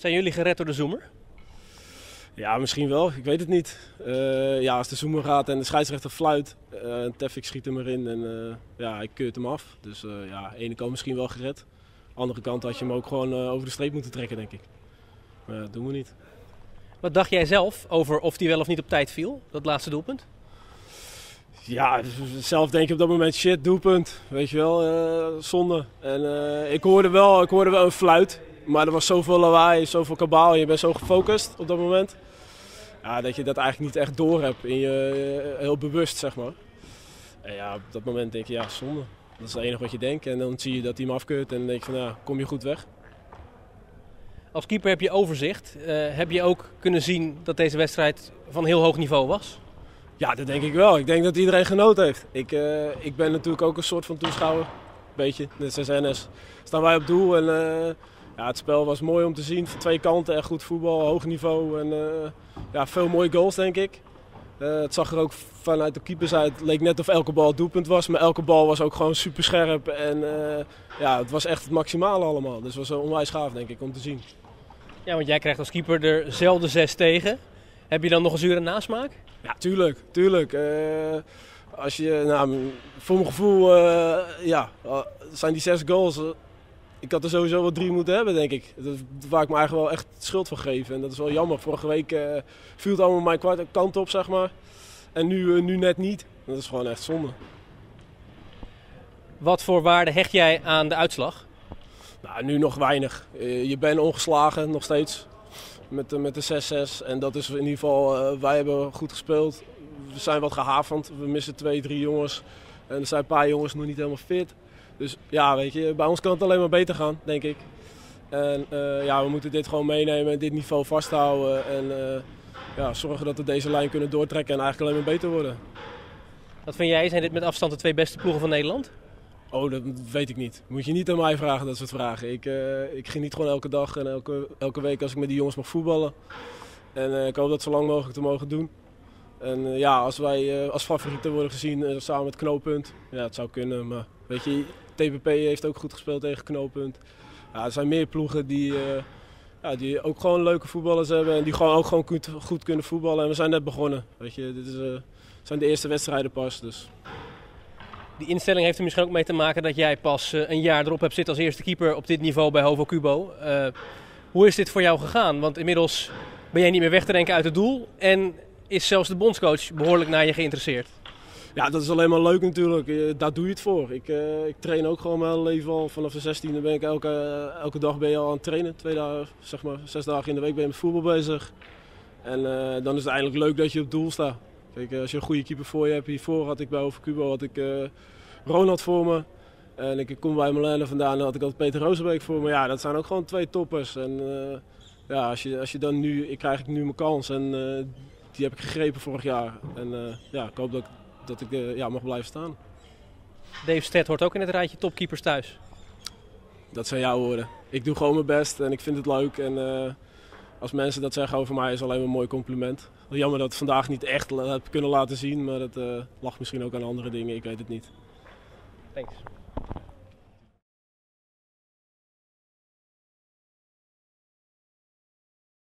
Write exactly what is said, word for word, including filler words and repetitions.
Zijn jullie gered door de zoemer? Ja, misschien wel. Ik weet het niet. Uh, ja, als de zoemer gaat en de scheidsrechter fluit, uh, en Tefik schiet hem erin en uh, ja, hij keurt hem af. Dus uh, ja, aan de ene kant misschien wel gered. Aan de andere kant had je hem ook gewoon uh, over de streep moeten trekken, denk ik. Maar ja, dat doen we niet. Wat dacht jij zelf over of die wel of niet op tijd viel, dat laatste doelpunt? Ja, zelf denk je op dat moment, shit, doelpunt. Weet je wel, uh, zonde. En uh, ik hoorde wel, ik hoorde wel een fluit. Maar er was zoveel lawaai, zoveel kabaal en je bent zo gefocust op dat moment. Ja, dat je dat eigenlijk niet echt door hebt in je, heel bewust, zeg maar. En ja, op dat moment denk je, ja, zonde. Dat is het enige wat je denkt. En dan zie je dat hij hem afkeurt en dan denk je van, ja, kom je goed weg. Als keeper heb je overzicht. Uh, heb je ook kunnen zien dat deze wedstrijd van heel hoog niveau was? Ja, dat denk ik wel. Ik denk dat iedereen genoten heeft. Ik, uh, ik ben natuurlijk ook een soort van toeschouwer. Beetje, net als N S. Staan wij op doel en uh, ja, het spel was mooi om te zien. Van twee kanten, echt goed voetbal, hoog niveau en uh, ja, veel mooie goals, denk ik. Uh, het zag er ook vanuit de keepers uit. Het leek net of elke bal doelpunt was, maar elke bal was ook gewoon super scherp. En uh, ja, het was echt het maximale allemaal. Dus het was onwijs gaaf, denk ik, om te zien. Ja, want jij krijgt als keeper er zelden zes tegen. Heb je dan nog een zure nasmaak? Ja, tuurlijk, tuurlijk. Uh, als je, nou, voor mijn gevoel, uh, ja, uh, zijn die zes goals. Uh, ik had er sowieso wel drie moeten hebben, denk ik. Dat, waar ik me eigenlijk wel echt schuld van geef. En dat is wel jammer. Vorige week uh, viel het allemaal mijn kwart, kant op, zeg maar. En nu, uh, nu net niet. Dat is gewoon echt zonde. Wat voor waarde hecht jij aan de uitslag? Nou, nu nog weinig. Uh, je bent ongeslagen, nog steeds. Met de, met de zes zes. En dat is in ieder geval, uh, wij hebben goed gespeeld. We zijn wat gehavend. We missen twee, drie jongens. En er zijn een paar jongens nog niet helemaal fit. Dus ja, weet je, bij ons kan het alleen maar beter gaan, denk ik. En uh, ja, we moeten dit gewoon meenemen en dit niveau vasthouden. En uh, ja, zorgen dat we deze lijn kunnen doortrekken en eigenlijk alleen maar beter worden. Wat vind jij? Zijn dit met afstand de twee beste ploegen van Nederland? Oh, dat weet ik niet. Moet je niet aan mij vragen, dat soort vragen. Ik, uh, ik geniet gewoon elke dag en elke, elke week als ik met die jongens mag voetballen. En uh, ik hoop dat zo lang mogelijk te mogen doen. En uh, ja, als wij uh, als favorieten worden gezien uh, samen met Knooppunt, ja, het zou kunnen. Maar weet je, T P P heeft ook goed gespeeld tegen Knooppunt. Ja, er zijn meer ploegen die, uh, ja, die ook gewoon leuke voetballers hebben en die gewoon ook gewoon goed, goed kunnen voetballen. En we zijn net begonnen. Weet je, dit is, uh, zijn de eerste wedstrijden pas. Dus. Die instelling heeft er misschien ook mee te maken dat jij pas uh, een jaar erop hebt zitten als eerste keeper op dit niveau bij Hovo Cubo. Uh, hoe is dit voor jou gegaan? Want inmiddels ben jij niet meer weg te denken uit het doel en is zelfs de bondscoach behoorlijk naar je geïnteresseerd. Ja, dat is alleen maar leuk natuurlijk. Daar doe je het voor. Ik, uh, ik train ook gewoon mijn hele leven al. Vanaf de zestiende ben ik elke, uh, elke dag ben je al aan het trainen. Twee dagen, zeg maar, zes dagen in de week ben je met voetbal bezig. En uh, dan is het eigenlijk leuk dat je op doel staat. Kijk, als je een goede keeper voor je hebt, hiervoor had ik bij Hovo Cubo had ik uh, Ronald voor me. En ik kom bij Milena vandaan en had ik altijd Peter Rozenbeek voor me. Ja, dat zijn ook gewoon twee toppers. En uh, ja, als je, als je dan nu, ik krijg ik nu mijn kans en uh, die heb ik gegrepen vorig jaar. En uh, ja, ik hoop dat ik, dat ik uh, ja, mag blijven staan. Dave Stett hoort ook in het rijtje topkeepers thuis. Dat zijn jouw woorden. Ik doe gewoon mijn best en ik vind het leuk. En uh, als mensen dat zeggen over mij is alleen maar een mooi compliment. Jammer dat ik het vandaag niet echt heb kunnen laten zien, maar dat uh, lag misschien ook aan andere dingen, ik weet het niet. Thanks.